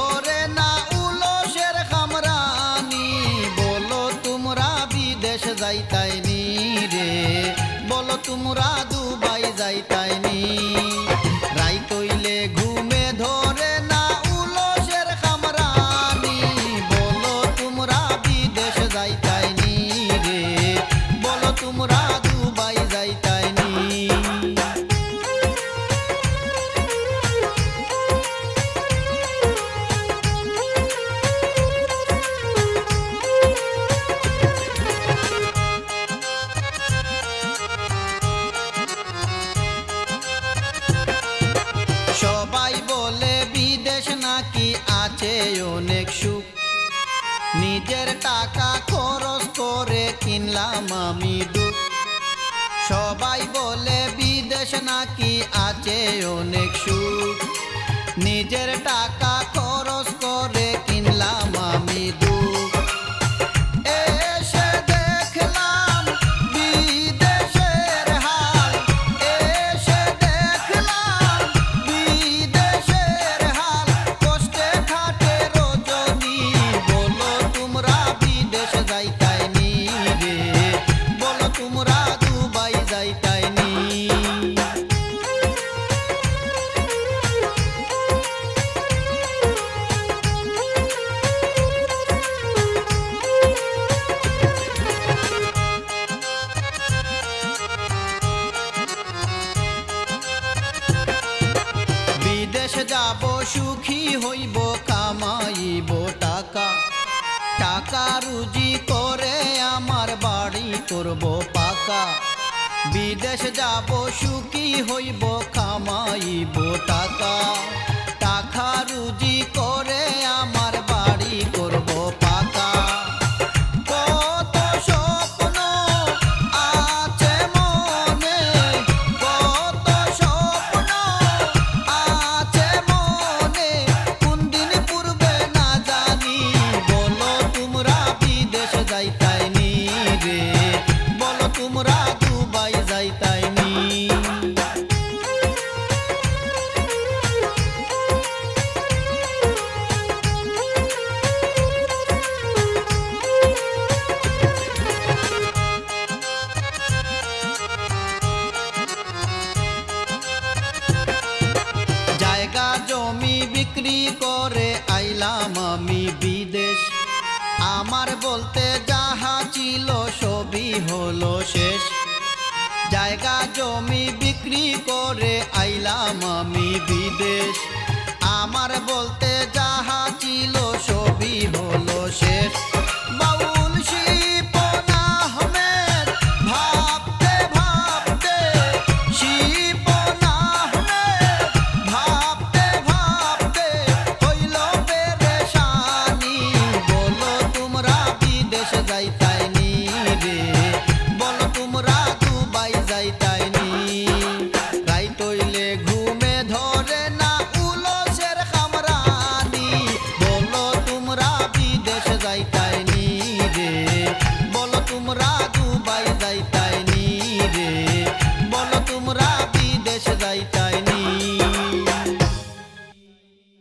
ধরে না উলসের খামরানি, বলো তোমরা বিদেশ যাইতাইনি রে, বলো তোমরা দুবাই যাইতাইনি। রাইত হইলে ঘুমে ধরে না উলসের খামরানি, বলো তোমরা বিদেশ যাইতাইনি রে, বলো তোমরা দুবাই যাইতাইনি। সবাই বলে বিদেশ নাকি আছে অনেক সুখ, নিজের টাকা খরচ করে কিনলাম আমি দুঃখ। সবাই বলে বিদেশ নাকি আছে অনেক সুখ, নিজের টাকা খরচ করে কিনলাম আমি দুঃখ। এসে দেখলাম বিদেশের হাল, এসে দেখলাম বিদেশের হাল, কষ্টে খাটে রজনী, বলো তোমরা বিদেশ যাইতাইনি রে, বলো তোমরা দুবাই যাইতাইনি। বিদেশ যাব সুখী হইব, কামাইব টাকা, টাকা রুজি করে আমার বাড়ি করব পাকা। বিদেশ যাব সুখী হইব, কামাইব টাকা, টাকা রুজি করে আমার বাড়ি করব পাকা। কত স্বপ্ন আছে মনে, কত স্বপ্ন আছে মনে, কোন দিন পূর্বে না জানি, বলো তোমরা বিদেশ যাইতাইনি রে, বলো তোমরা দুবাই যাইতাইনি। জায়গা জমি বিক্রি করে আইলাম আমি বিদেশ, আমার বলতে যাহা ছিল সবই হলো শেষ। জায়গা জমি বিক্রি করে আইলাম আমি বিদেশ, আমার বলতে যাহা ছিল সবই হলো শেষ। বাউল শিপন আহমেদ ভাবতে ভাবতে, শিপন আহমেদ ভাবতে ভাবতে হইল পেরেশানি, বলো তোমরা বিদেশ যাইতাইনি রে, বলো তোমরা দুবাই যাইতাইনি। রাইত হইলে ঘুমে ধরে না উলসের খামরানি, বলো তোমরা বিদেশ যাইতাইনি রে, বলো তোমরা দুবাই যাইতাইনি রে, বলো তোমরা বিদেশ যাইতাইনি।